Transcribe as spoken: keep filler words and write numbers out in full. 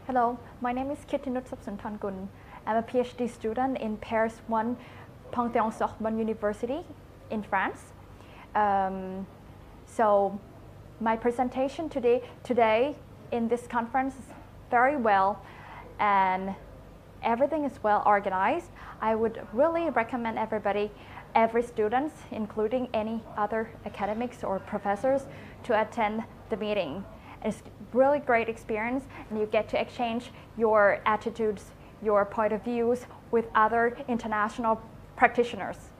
Hello, my name is Kittinut Supsoontornkul. I'm a PhD student in Paris one Panthéon-Sorbonne University in France. Um, so my presentation today, today in this conference is very well, and everything is well organized. I would really recommend everybody, every student, including any other academics or professors, to attend the meeting. It's really great experience, and you get to exchange your attitudes, your point of views with other international practitioners.